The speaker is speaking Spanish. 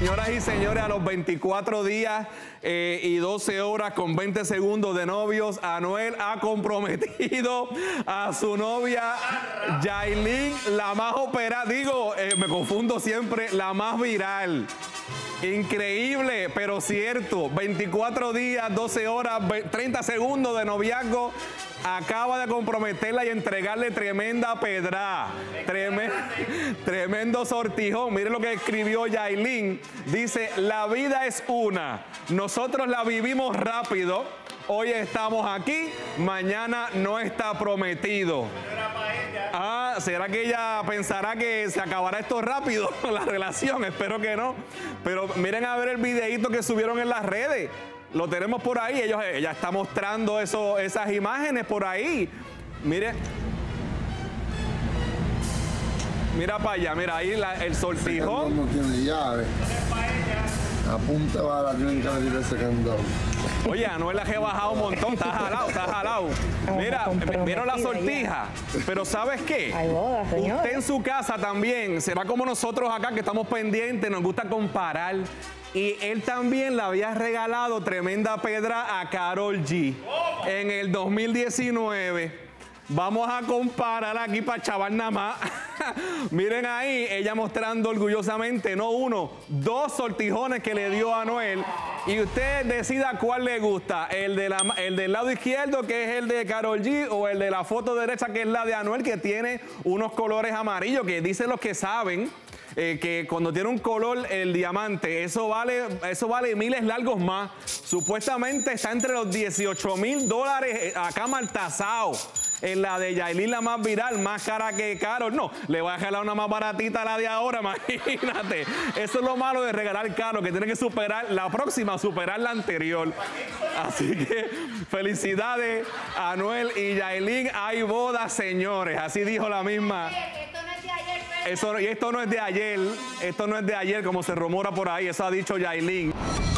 Señoras y señores, a los 24 días y 12 horas con 20 segundos de novios, Anuel ha comprometido a su novia Yailin, la más operada, me confundo siempre, la más viral. Increíble, pero cierto. 24 días, 12 horas, 30 segundos de noviazgo. Acaba de comprometerla y entregarle tremenda pedra. Tremendo sortijón. Miren lo que escribió Yailin. Dice, la vida es una. Nosotros la vivimos rápido. Hoy estamos aquí, mañana no está prometido. Ah, ¿será que ella pensará que se acabará esto rápido, la relación? Espero que no. Pero miren a ver el videíto que subieron en las redes. Lo tenemos por ahí. Ella está mostrando esas imágenes por ahí. Miren. Mira para allá, mira ahí el sortijón. No tiene llave. Apunta bala, tienen que abrir ese candado. Oye, Anuel ha rebajado un montón, está jalado. Mira, vieron la sortija, pero ¿sabes qué? Hay boda, señor. Usted en su casa también, será como nosotros acá que estamos pendientes, nos gusta comparar. Y él también le había regalado tremenda pedra a Karol G en el 2019. Vamos a comparar aquí para chaval nada más. Miren ahí, ella mostrando orgullosamente, no uno, dos sortijones que le dio a Anuel. Y usted decida cuál le gusta, el del lado izquierdo, que es el de Karol G, o el de la foto derecha, que es la de Anuel, que tiene unos colores amarillos, que dicen los que saben. Que cuando tiene un color, el diamante, eso vale miles largos más. Supuestamente está entre los $18,000 acá maltasado. En la de Yailin, la más viral, más cara que Karol. No, le voy a regalar una más baratita a la de ahora, imagínate. Eso es lo malo de regalar caro, que tiene que superar la próxima, superar la anterior. Así que felicidades a Anuel y Yailin. Hay bodas, señores. Así dijo la misma. Esto no es de ayer, como se rumora por ahí, eso ha dicho Yailin.